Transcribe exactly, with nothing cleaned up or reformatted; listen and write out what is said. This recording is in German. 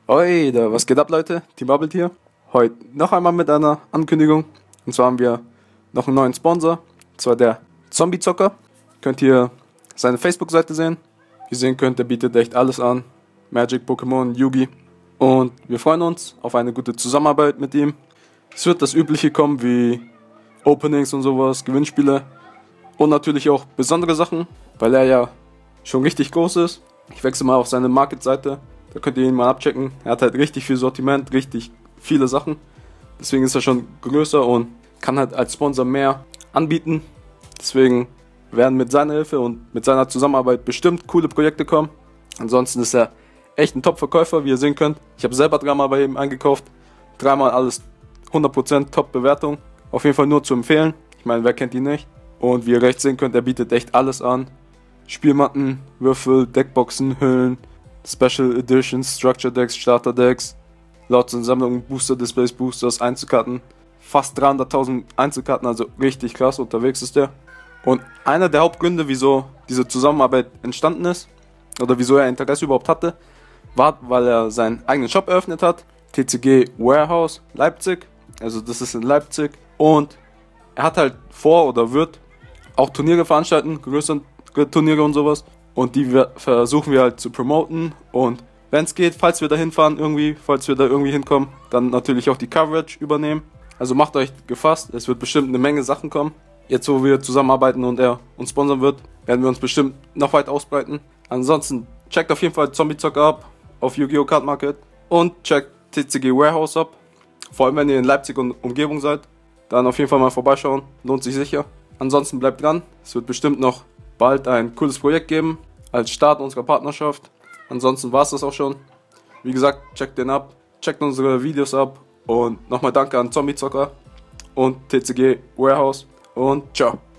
Oi, da, was geht ab, Leute? Team Bubble hier. Heute noch einmal mit einer Ankündigung. Und zwar haben wir noch einen neuen Sponsor. Und zwar der Zombie-Zocker. Könnt ihr seine Facebook-Seite sehen. Wie ihr sehen könnt, der bietet echt alles an. Magic, Pokémon, Yugi. Und wir freuen uns auf eine gute Zusammenarbeit mit ihm. Es wird das Übliche kommen, wie Openings und sowas, Gewinnspiele. Und natürlich auch besondere Sachen, weil er ja schon richtig groß ist. Ich wechsle mal auf seine Market-Seite. Da könnt ihr ihn mal abchecken. Er hat halt richtig viel Sortiment, richtig viele Sachen. Deswegen ist er schon größer und kann halt als Sponsor mehr anbieten. Deswegen werden mit seiner Hilfe und mit seiner Zusammenarbeit bestimmt coole Projekte kommen. Ansonsten ist er echt ein Top-Verkäufer, wie ihr sehen könnt. Ich habe selber dreimal bei ihm eingekauft. Dreimal alles hundert Prozent Top-Bewertung. Auf jeden Fall nur zu empfehlen. Ich meine, wer kennt ihn nicht? Und wie ihr rechts sehen könnt, er bietet echt alles an. Spielmatten, Würfel, Deckboxen, Hüllen, Special Editions, Structure Decks, Starter Decks, Lots und Sammlungen, Booster Displays, Boosters, Einzelkarten. Fast dreihunderttausend Einzelkarten, also richtig krass unterwegs ist der. Und einer der Hauptgründe, wieso diese Zusammenarbeit entstanden ist, oder wieso er Interesse überhaupt hatte, war, weil er seinen eigenen Shop eröffnet hat, T C G Warehouse Leipzig, also das ist in Leipzig, und er hat halt vor oder wird auch Turniere veranstalten, größere Turniere und sowas, und die wir, versuchen wir halt zu promoten, und wenn es geht, falls wir da hinfahren irgendwie, falls wir da irgendwie hinkommen, dann natürlich auch die Coverage übernehmen. Also macht euch gefasst, es wird bestimmt eine Menge Sachen kommen. Jetzt, wo wir zusammenarbeiten und er uns sponsern wird, werden wir uns bestimmt noch weit ausbreiten. Ansonsten checkt auf jeden Fall Zombie-Zocker ab auf Yu-Gi-Oh! Card Market und checkt T C G Warehouse ab. Vor allem, wenn ihr in Leipzig und Umgebung seid, dann auf jeden Fall mal vorbeischauen, lohnt sich sicher. Ansonsten bleibt dran, es wird bestimmt noch bald ein cooles Projekt geben, als Start unserer Partnerschaft. Ansonsten war es das auch schon. Wie gesagt, checkt den ab, checkt unsere Videos ab und nochmal danke an Zombie-Zocker und T C G Warehouse und ciao.